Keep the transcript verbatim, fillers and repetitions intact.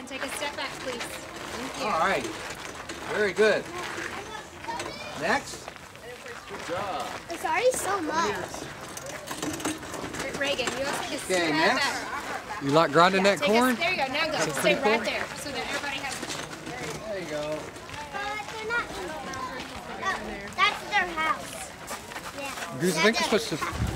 take a step back, please. Thank you. All right. Very good. Next. Good job. It's already so much. Reagan, you also take a step Okay, back. next. You like grinding Yeah, that take a- corn? there you go. Now go. That's Stay pretty right cool. there so that everybody has. There you go. But they're not. Oh, that's their house. Yeah. Because I think you're supposed to